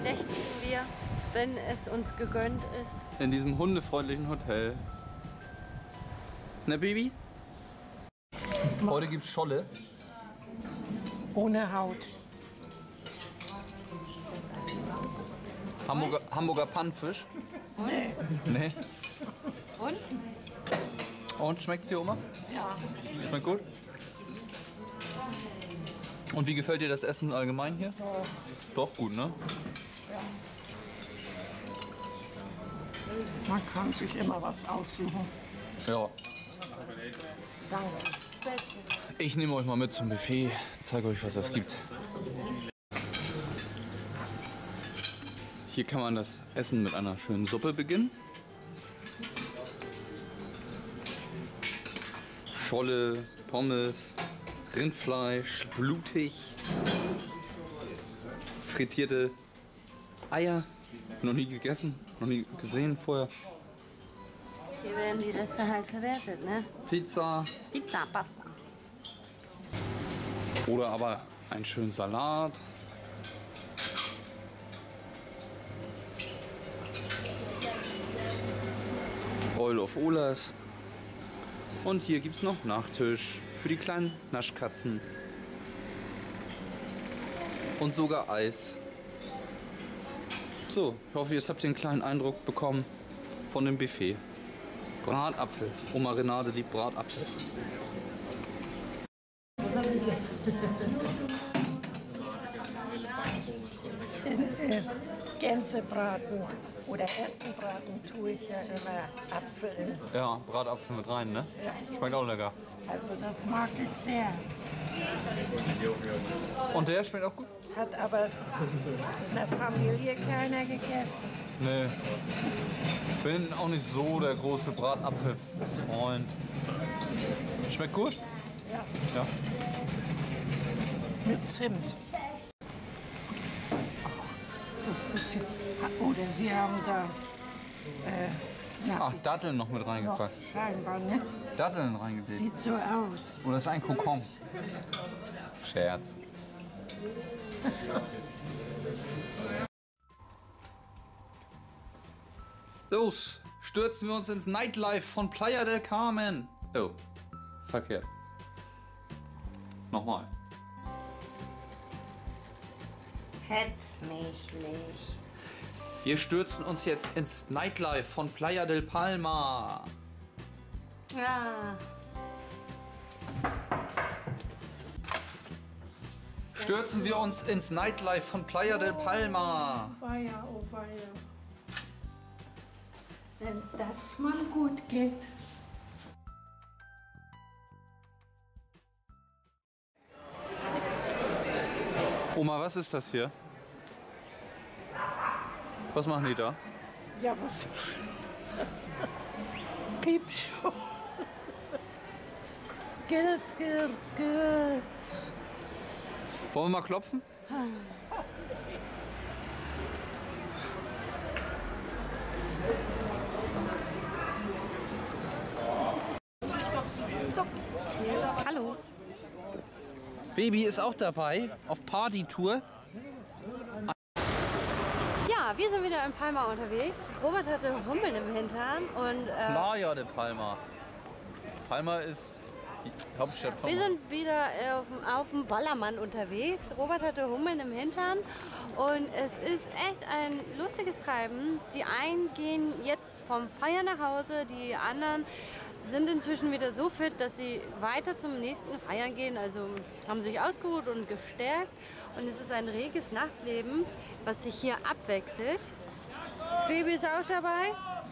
nächtigen wir, wenn es uns gegönnt ist. In diesem hundefreundlichen Hotel. Ne, Baby? Heute gibt's Scholle. Ohne Haut. Hamburger Pannfisch. Nee. Nee. Und? Und schmeckt's dir, Oma? Ja. Schmeckt gut? Und wie gefällt dir das Essen allgemein hier? Ja. Doch, gut, ne? Ja. Man kann sich immer was aussuchen. Ja. Danke. Ich nehme euch mal mit zum Buffet, zeige euch, was es gibt. Hier kann man das Essen mit einer schönen Suppe beginnen. Scholle, Pommes, Rindfleisch, blutig, frittierte Eier. Noch nie gegessen, noch nie gesehen vorher. Hier werden die Reste halt verwertet, ne? Pizza. Pizza, Pasta. Oder aber einen schönen Salat. Oil of Olas. Und hier gibt es noch Nachtisch für die kleinen Naschkatzen. Und sogar Eis. So, ich hoffe, jetzt habt ihr einen kleinen Eindruck bekommen von dem Buffet. Bratapfel. Oma Renate liebt Bratapfel. Gänsebraten oder Entenbraten tue ich ja immer Apfel in. Ja, Bratapfel mit rein, ne? Ja. Schmeckt auch lecker. Also das mag ich sehr. Und der schmeckt auch gut? Hat aber in der Familie keiner gegessen. Nee. Bin auch nicht so der große Bratapfelfreund. Schmeckt gut? Ja. Ja. Mit Zimt. Ach, das ist ja. Oder Sie haben da. Ach, Datteln noch mit reingepackt. Scheinbar, ne? Datteln reingelegt. Sieht so aus. Oder ist ein Kokon? Scherz. Los, stürzen wir uns ins Nightlife von Playa del Carmen. Oh, verkehrt. Nochmal. Hetz mich nicht. Wir stürzen uns jetzt ins Nightlife von Playa del Palma. Ja. Stürzen wir uns ins Nightlife von Playa del Palma. Oh weia, oh weia. Wenn das mal gut geht. Oma, was ist das hier? Was machen die da? Ja, was? Piepshow. Skills. Wollen wir mal klopfen? So. Hallo. Baby ist auch dabei auf Partytour. Ja, wir sind wieder in Palma unterwegs. Robert hatte Hummeln im Hintern und Playa de Palma. Palma ist die Hauptstadt von... wir sind wieder auf dem Ballermann unterwegs. Robert hatte Hummeln im Hintern und es ist echt ein lustiges Treiben. Die einen gehen jetzt vom Feiern nach Hause, die anderen sind inzwischen wieder so fit, dass sie weiter zum nächsten Feiern gehen. Also haben sich ausgeruht und gestärkt. Und es ist ein reges Nachtleben, was sich hier abwechselt. Baby ist auch dabei.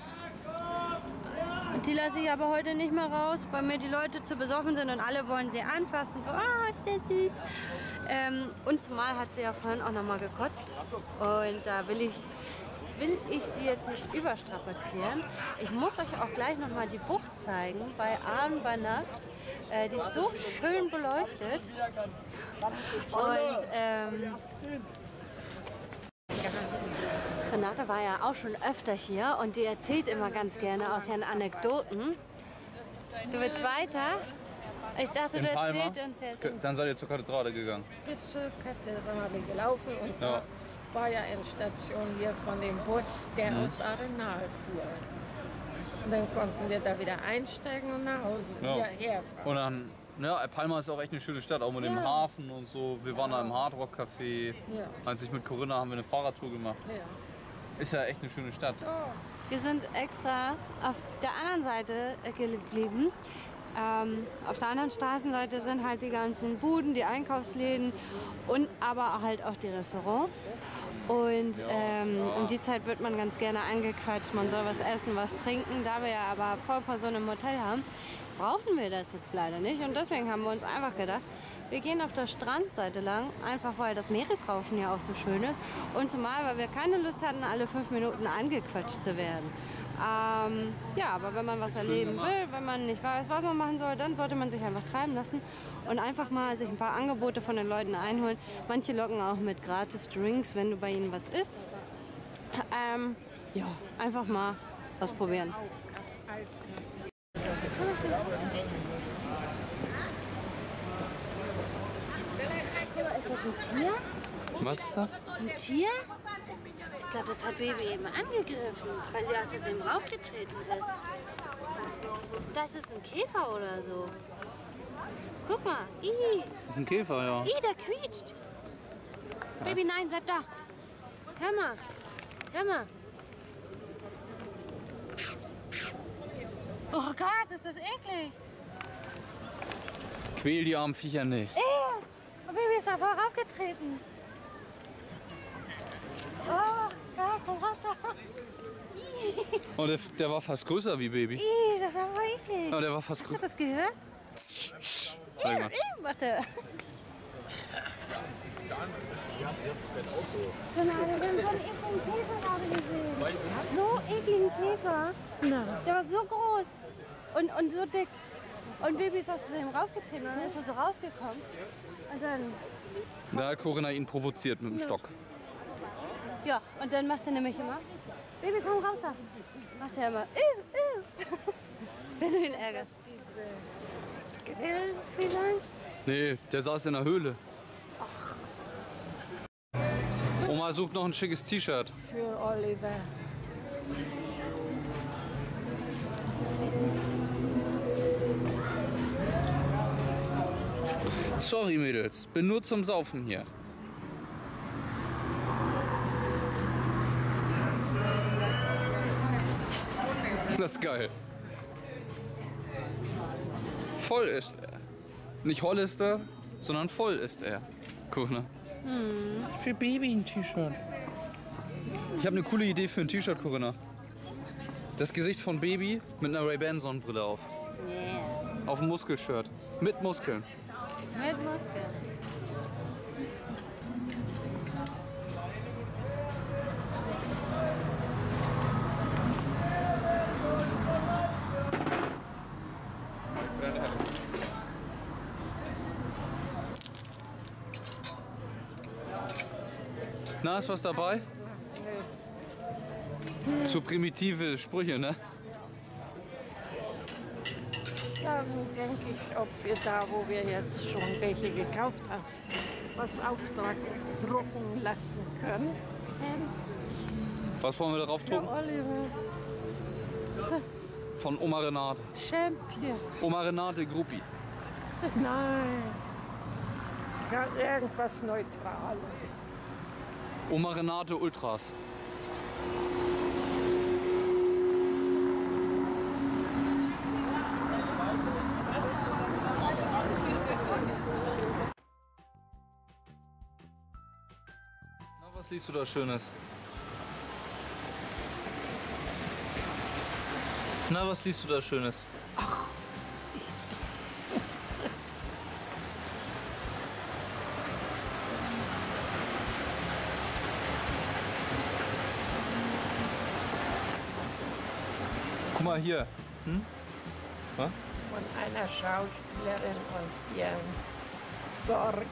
Die lasse ich aber heute nicht mehr raus, weil mir die Leute zu besoffen sind und alle wollen sie anfassen. So, ist der süß. Und zumal hat sie ja vorhin auch noch mal gekotzt. Und da will ich sie jetzt nicht überstrapazieren. Ich muss euch auch gleich noch mal die Bucht zeigen bei Aan Banat. Die ist so schön beleuchtet. Und Renate war ja auch schon öfter hier und die erzählt immer ganz gerne aus ihren Anekdoten. Du willst weiter? Ich dachte, du erzählst uns jetzt. Dann seid ihr zur Kathedrale gegangen. Bis zur Kathedrale gelaufen und Ja. war ja Endstation hier von dem Bus, der aus Arenal fuhr. Und dann konnten wir da wieder einsteigen und nach Hause wieder herfahren. Und dann, ja, Palma ist auch echt eine schöne Stadt, auch mit dem Hafen und so. Wir waren da im Hard Rock Café. Ja. Als ich mit Corinna haben wir eine Fahrradtour gemacht. Ja. Ist ja echt eine schöne Stadt. Wir sind extra auf der anderen Seite geblieben. Auf der anderen Straßenseite sind halt die ganzen Buden, die Einkaufsläden und aber halt auch die Restaurants. Und um die Zeit wird man ganz gerne angequatscht, man soll was essen, was trinken. Da wir ja aber Vollpension im Hotel haben, brauchen wir das jetzt leider nicht. Und deswegen haben wir uns einfach gedacht, wir gehen auf der Strandseite lang, einfach weil das Meeresrauschen ja auch so schön ist. Und zumal, weil wir keine Lust hatten, alle 5 Minuten angequatscht zu werden. Ja, aber wenn man was erleben will, wenn man nicht weiß, was man machen soll, dann sollte man sich einfach treiben lassen und einfach mal sich ein paar Angebote von den Leuten einholen. Manche locken auch mit gratis Drinks, wenn du bei ihnen was isst. Ja, einfach mal was probieren. Ist das ein Tier? Was ist das? Ein Tier? Ich glaube, das hat Baby eben angegriffen, weil sie aus dem raufgetreten ist. Das ist ein Käfer oder so. Guck mal. Das ist ein Käfer, ja. Der quietscht. Baby, nein, bleib da. Hör mal. Hör mal. Oh Gott, ist das eklig. Quäl die armen Viecher nicht. Oh, Baby ist da voll raufgetreten. Oh Gott, komm raus da. Und der war fast größer wie Baby. Das war voll eklig. Ja, der war fast Hast du größer. das gehört? Zeig mal. Macht er. Genau, wir haben so einen ekligen Käfer gerade gesehen. So ekligen Käfer. Der war so groß und so dick. Und Baby ist aus dem raufgetreten und dann ist er so rausgekommen. Und dann, Da hat Corinna ihn provoziert mit dem Stock. ja, und dann macht er nämlich immer, Baby, komm raus da. Macht er immer, wenn du ihn ärgerst. Diese Grillen vielleicht? Nee, der saß in der Höhle. Oma sucht noch ein schickes T-Shirt. Für Oliver. Sorry, Mädels, bin nur zum Saufen hier. Das ist geil. Voll ist er. Nicht Hollister, sondern voll ist er. Corinna. Für Baby ein T-Shirt. Ich habe eine coole Idee für ein T-Shirt, Corinna. Das Gesicht von Baby mit einer Ray-Ban Sonnenbrille auf. Yeah. Auf dem Muskelshirt. Mit Muskeln. Mit Muskeln. Na, ist was dabei? Zu primitive Sprüche, ne? Dann denke ich, ob wir da, wo wir jetzt schon welche gekauft haben, was aufdrucken lassen können. Was wollen wir darauf Für drucken? Oliver. Von Oma Renate. Champion. Oma Renate Gruppi. Nein. Ja, irgendwas Neutrales. Oma Renate Ultras. Na, was liest du da Schönes? Na, was liest du da Schönes? Guck mal hier. Was? Von einer Schauspielerin und ihren Sorgen.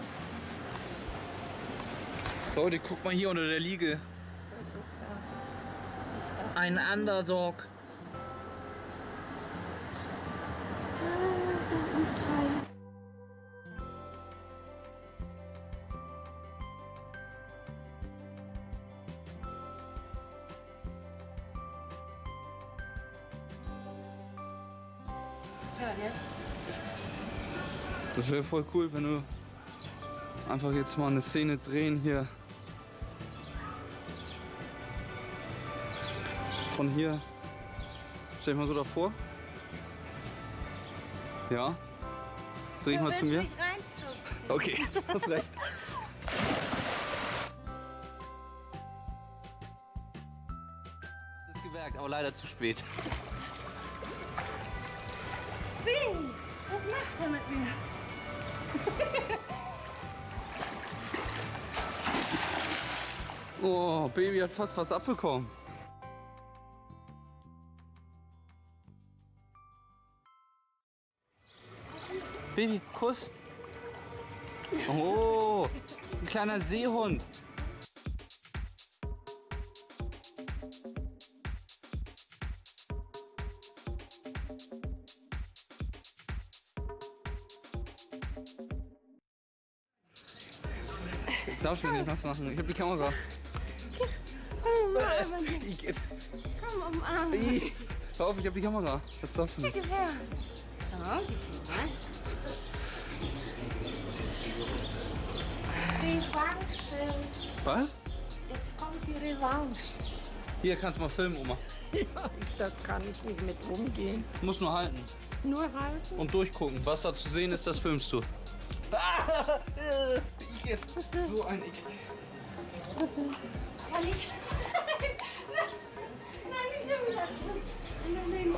Leute, guck mal hier unter der Liege. Was ist da? Ein Underdog. Ja, jetzt. Das wäre voll cool, wenn du einfach jetzt mal eine Szene drehen hier. Von hier. Stell dich mal so davor. Ja. Dreh ich mal zu mir. Okay, hast recht. Es ist gewerkt, aber leider zu spät. Bing, was macht er mit mir? Oh, Baby hat fast was abbekommen. Baby, Kuss. Oh, ein kleiner Seehund. Darf ich nicht was machen? Ich hab die Kamera. Komm, umarm. Hör auf, ich hab die Kamera. Was darfst du nicht? Gib her. So, gib her. Revanche. Was? Jetzt kommt die Revanche. Hier, kannst du mal filmen, Oma. Ja, da kann ich nicht mit umgehen. Du musst nur halten Nur halten. und durchgucken. Was da zu sehen ist, das filmst du. So ein Ekel. Kann ich? Nein, nicht schon wieder. Nein.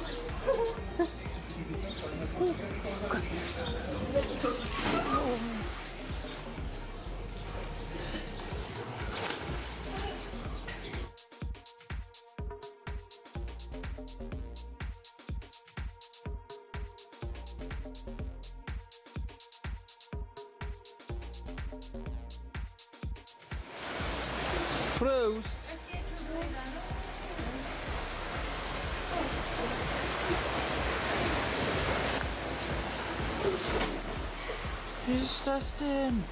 Prost! Wie ist das denn?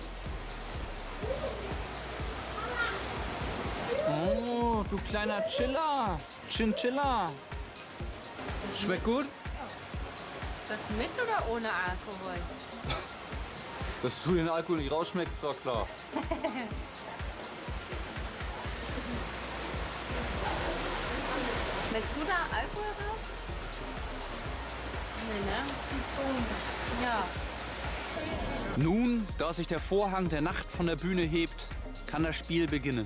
Oh, du kleiner Chiller. Chinchilla. Schmeckt gut? Ist das mit oder ohne Alkohol? Dass du den Alkohol nicht rausschmeckst, ist doch klar. Schmeckst du da Alkohol raus? Nee, ne? Ja. Nun, da sich der Vorhang der Nacht von der Bühne hebt, kann das Spiel beginnen.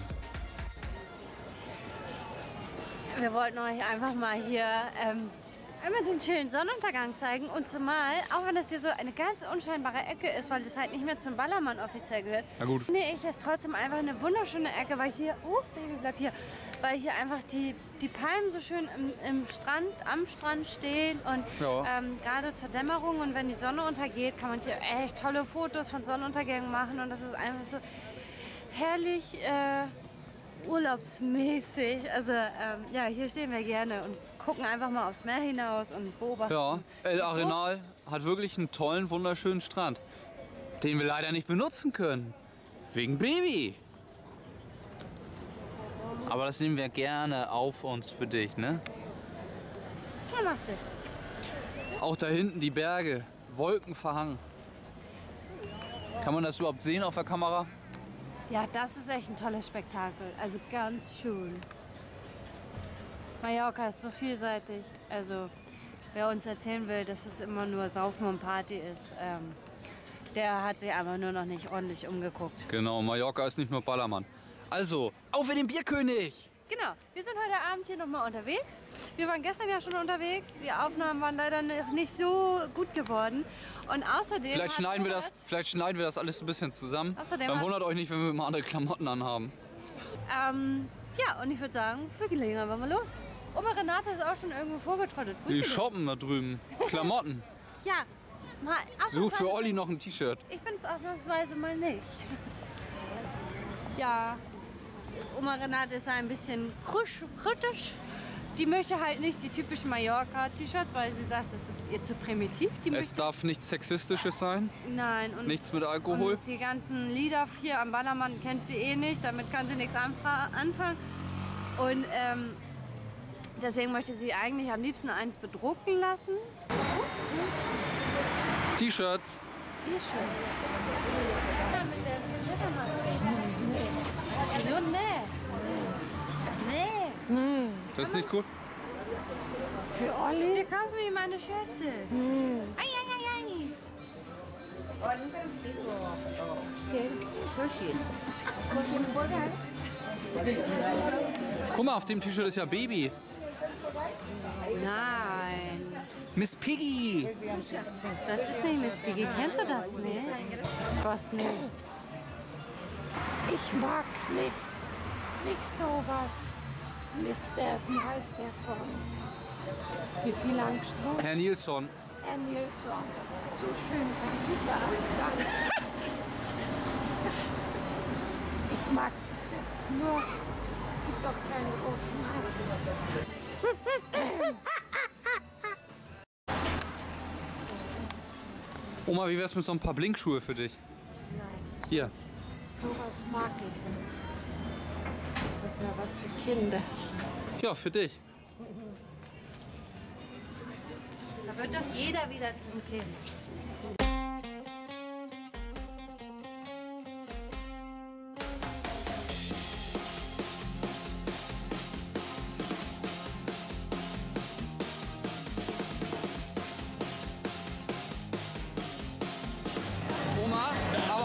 Wir wollten euch einfach mal hier einmal den schönen Sonnenuntergang zeigen. Und zumal, auch wenn das hier so eine ganz unscheinbare Ecke ist, weil das halt nicht mehr zum Ballermann offiziell gehört, Na gut. finde ich es trotzdem einfach eine wunderschöne Ecke, weil hier, Baby, bleib hier, weil hier einfach die Palmen so schön am Strand stehen und Ja. gerade zur Dämmerung und wenn die Sonne untergeht, kann man hier echt tolle Fotos von Sonnenuntergängen machen und das ist einfach so herrlich urlaubsmäßig. Also ja, hier stehen wir gerne und gucken einfach mal aufs Meer hinaus und beobachten. Ja, El Arenal hat wirklich einen tollen, wunderschönen Strand, den wir leider nicht benutzen können. Wegen Baby. Aber das nehmen wir gerne auf uns für dich, ne? Was machst du? Auch da hinten die Berge, Wolken verhangen. Kann man das überhaupt sehen auf der Kamera? Ja, das ist echt ein tolles Spektakel. Also ganz schön. Mallorca ist so vielseitig. Also wer uns erzählen will, dass es immer nur Saufen und Party ist, der hat sich einfach nur noch nicht ordentlich umgeguckt. Genau, Mallorca ist nicht nur Ballermann. Also, auf in den Bierkönig! Genau, wir sind heute Abend hier nochmal unterwegs. Wir waren gestern ja schon unterwegs. Die Aufnahmen waren leider noch nicht so gut geworden. Und außerdem... Vielleicht schneiden wir das alles ein bisschen zusammen. Außerdem Dann hat- wundert euch nicht, wenn wir mal andere Klamotten anhaben. ja, und ich würde sagen, wir legen einfach mal los. Oma Renate ist auch schon irgendwo vorgetrottet. Wo ist Die sie denn? shoppen da drüben. Klamotten. Ja, mal Sucht für ausnahmsweise- Olli noch ein T-Shirt. Ich bin es ausnahmsweise mal nicht. Ja, Oma Renate ist ein bisschen kritisch. Die möchte halt nicht die typischen Mallorca-T-Shirts, weil sie sagt, das ist ihr zu primitiv. Die Es möchte, darf nichts Sexistisches sein, nein, und, nichts mit Alkohol. und die ganzen Lieder hier am Ballermann kennt sie eh nicht, damit kann sie nichts anfangen. Und Deswegen möchte sie eigentlich am liebsten eins bedrucken lassen. T-Shirts. T-Shirt. Ja, mit der Flittermaske. Wieso? Nee. Nee. Das ist nicht gut. Für Olli? Wir kaufen ihm eine Schürze. Ei, ei, ei, ei. Guck mal, auf dem T-Shirt ist ja Baby. Nein. Miss Piggy. Das ist nicht Miss Piggy. Kennst du das nicht? Was nicht? Ich mag nicht sowas. Mister, wie heißt der von Pippi Langstrumpf? Herr Nilsson. Herr Nilsson. So schön kann ich gar nicht. Ich mag das nur. Es gibt doch keine roten Haare. Oma, wie wär's mit so ein paar Blinkschuhe für dich? Nein, Hier. sowas mag ich nicht. Das ist ja was für Kinder. Ja, für dich. Da wird doch jeder wieder zum Kind. Oma, aber